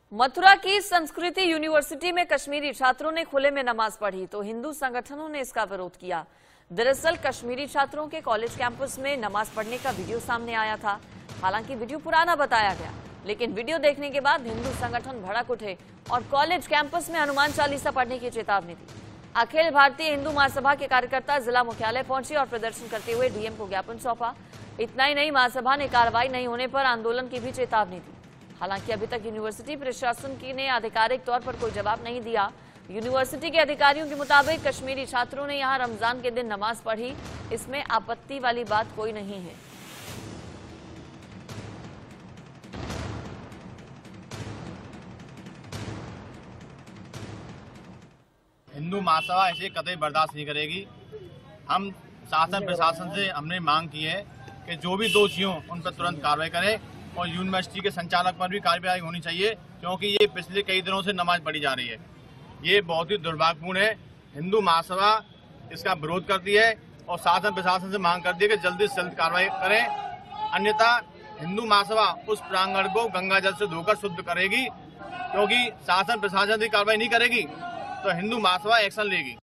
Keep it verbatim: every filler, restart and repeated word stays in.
मथुरा की संस्कृति यूनिवर्सिटी में कश्मीरी छात्रों ने खुले में नमाज पढ़ी तो हिंदू संगठनों ने इसका विरोध किया। दरअसल कश्मीरी छात्रों के कॉलेज कैंपस में नमाज पढ़ने का वीडियो सामने आया था। हालांकि वीडियो पुराना बताया गया, लेकिन वीडियो देखने के बाद हिंदू संगठन भड़क उठे और कॉलेज कैंपस में हनुमान चालीसा पढ़ने की चेतावनी दी। अखिल भारतीय हिंदू महासभा के कार्यकर्ता जिला मुख्यालय पहुंचे और प्रदर्शन करते हुए डीएम को ज्ञापन सौंपा। इतना ही नहीं, महासभा ने कार्रवाई नहीं होने पर आंदोलन की भी चेतावनी दी। हालांकि अभी तक यूनिवर्सिटी प्रशासन की ने आधिकारिक तौर पर कोई जवाब नहीं दिया। यूनिवर्सिटी के अधिकारियों के मुताबिक कश्मीरी छात्रों ने यहां रमजान के दिन नमाज पढ़ी, इसमें आपत्ति वाली बात कोई नहीं है। हिंदू महासभा इसे कतई बर्दाश्त नहीं करेगी। हम शासन प्रशासन से हमने मांग की है कि जो भी दोषी हों उन पर तुरंत कार्रवाई करें और यूनिवर्सिटी के संचालक पर भी कार्रवाई होनी चाहिए, क्योंकि ये पिछले कई दिनों से नमाज पढ़ी जा रही है। ये बहुत ही दुर्भाग्यपूर्ण है। हिंदू महासभा इसका विरोध करती है और शासन प्रशासन से मांग करती है कि जल्दी से जल्द कार्रवाई करें, अन्यथा हिंदू महासभा उस प्रांगण को गंगा जल से धोकर शुद्ध करेगी। क्योंकि शासन प्रशासन की कार्रवाई नहीं करेगी तो हिंदू महासभा एक्शन लेगी।